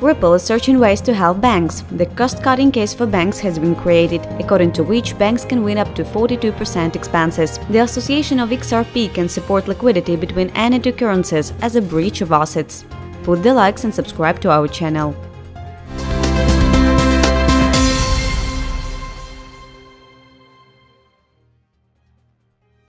Ripple is searching ways to help banks. The cost-cutting case for banks has been created, according to which banks can win up to 42% expenses. The association of XRP can support liquidity between any two currencies as a breach of assets. Put the likes and subscribe to our channel.